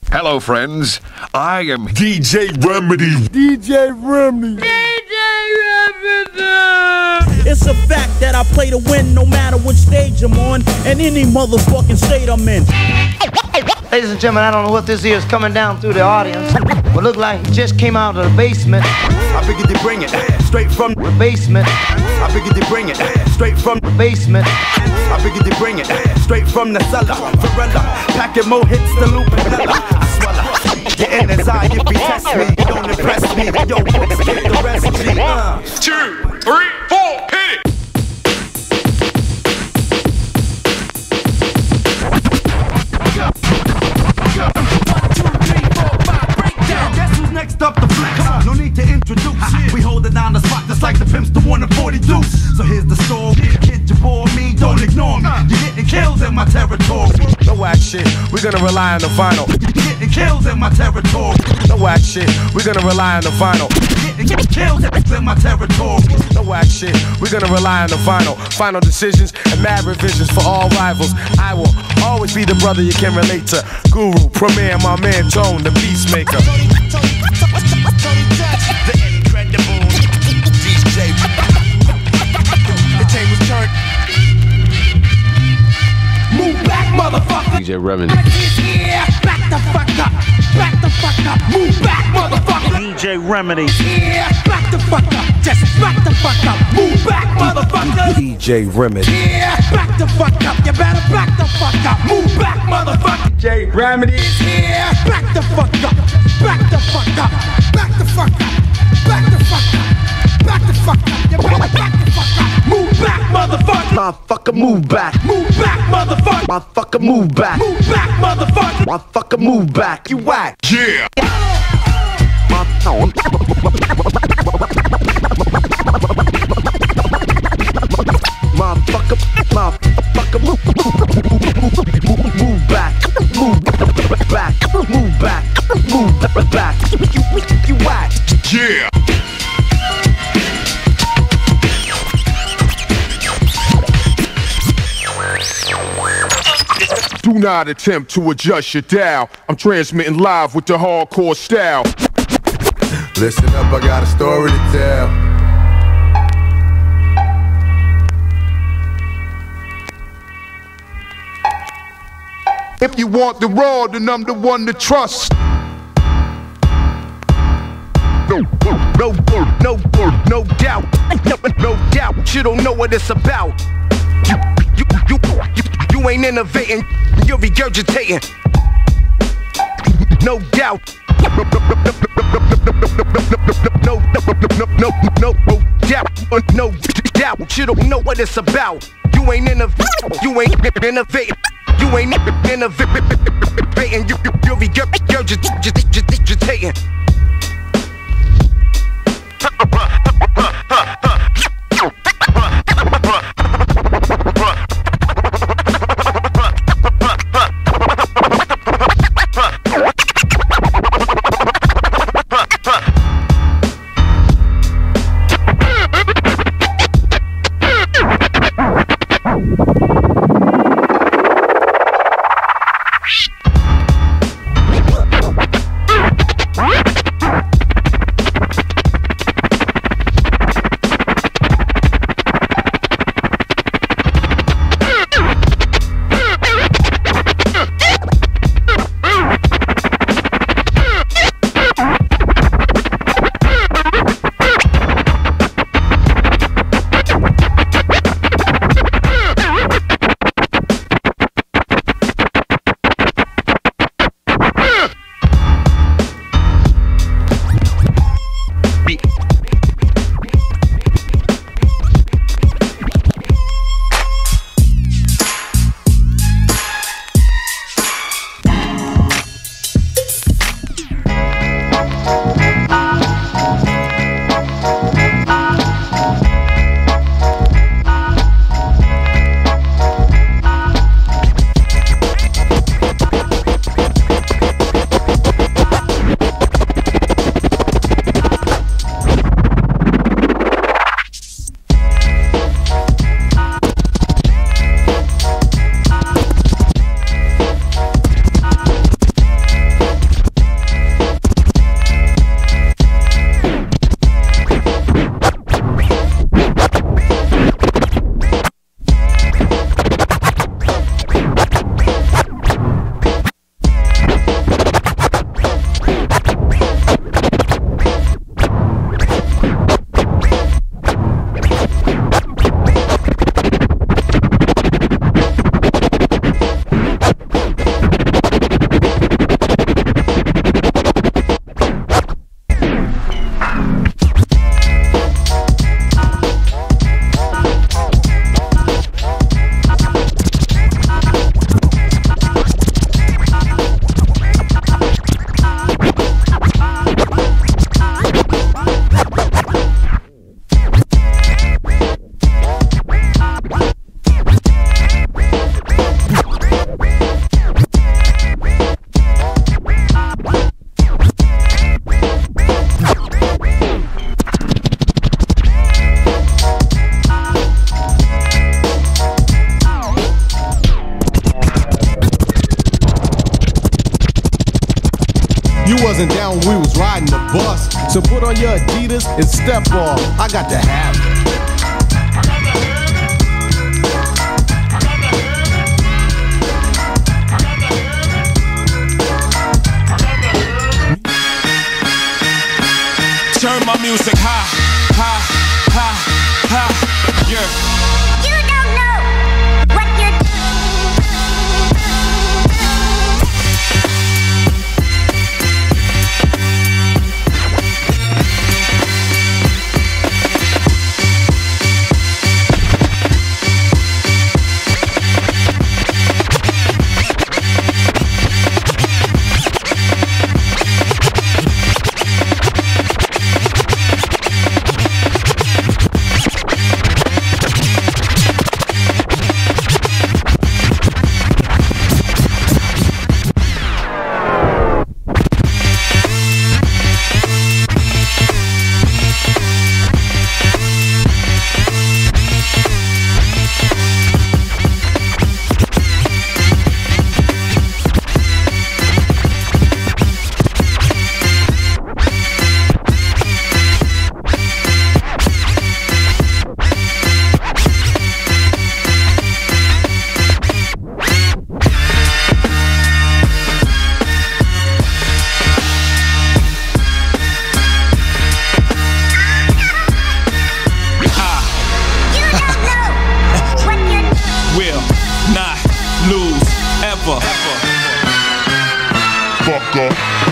Hello, friends. I am DJ Remedy. DJ Remedy. It's a fact that I play to win no matter which stage I'm on and any motherfucking state I'm in. Ladies and gentlemen, I don't know what this is coming down through the audience, but look like he just came out of the basement. I figured they bring it straight from The basement. I figured they bring it straight from The basement. I figured they bring it straight from the cellar. Varela, packing more hits than Lupinella. I swallow. Get in his eye if he test me. Don't impress me. Yo, get the recipe. 2, 3, 4, hit it! Guess who's next up the flex? No need to introduce. We hold it down the spot just like the pimps to 1 and 42. So here's the story. Kid, you bore me, don't ignore me. You're getting killed in my territory. No whack shit, we're gonna rely on the final. You're getting killed in my territory. No whack shit, we're gonna rely on the final. You're getting killed in my territory. No whack shit, we're gonna rely on the final. Final decisions and mad revisions for all rivals. I will always be the brother you can relate to. Guru, Premier, my man Tone, the peacemaker. The incredible DJ. The tables turned. Move back, motherfucker. DJ Remedy. Yeah, back the fuck up. Back the fuck up. Move back, motherfucker. DJ Remedy. Yeah, back the fuck up. Just back the fuck up. Move back, motherfucker. DJ Remedy. Yeah, back the fuck up. You better back the fuck up. Move back, motherfucker. DJ Remedy. Yeah, back the fuck up. Back the fuck up. Back the fuck up. Back the fuck up. Back the fuck up. You better back the fuck up. Move back, motherfucker. Motherfucker, move back. Move back, motherfucker. Motherfucker, move back. Move back, motherfucker. Motherfucker, move back. You whack. Yeah! Motherfucker, motherfucker, move back. Move back. Move back. Move back. You whack. Yeah! Do not attempt to adjust your dial. I'm transmitting live with the hardcore style. Listen up, I got a story to tell. If you want the raw, then I'm the one to trust. No doubt. No doubt. You don't know what it's about. You ain't innovating. You're regurgitating. No doubt. No doubt. You don't know what it's about. You ain't innovating. You ain't innovating. You're regurgitating. What? You wasn't down when we was riding the bus. So put on your Adidas and step off. I got to have it. Turn my music high, high, high, high, yeah. You don't know what you're will not lose ever. Fuck up.